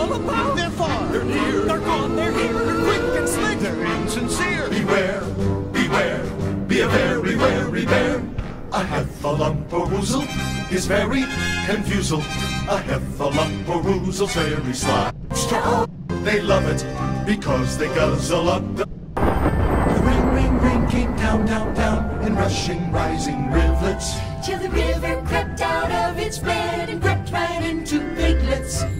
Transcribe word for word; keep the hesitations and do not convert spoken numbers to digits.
Up above, they're far, they're near, they're gone, they're here, they're quick and slick, they're insincere. Beware, beware, be a very wary bear. A heffalump-a-woozle is very confusal. A heffalump-a-woozle's very sly. They love it because they guzzle up the ring, ring, ring came down, down, down in rushing, rising rivulets, till the river crept out of its bed and crept right into piglets.